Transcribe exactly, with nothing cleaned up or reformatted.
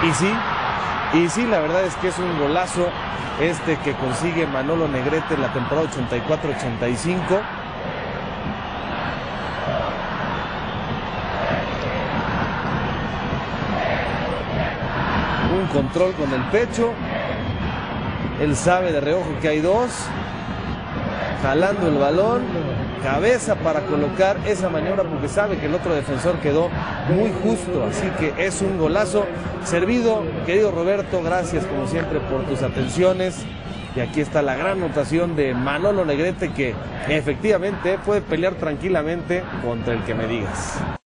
Y sí, y sí, la verdad es que es un golazo este que consigue Manolo Negrete en la temporada ochenta y cuatro ochenta y cinco. Un control con el pecho. Él sabe de reojo que hay dos. Jalando el balón. Cabeza para colocar esa maniobra porque sabe que el otro defensor quedó muy justo. Así que es un golazo servido. Querido Roberto, gracias como siempre por tus atenciones. Y aquí está la gran anotación de Manolo Negrete, que efectivamente puede pelear tranquilamente contra el que me digas.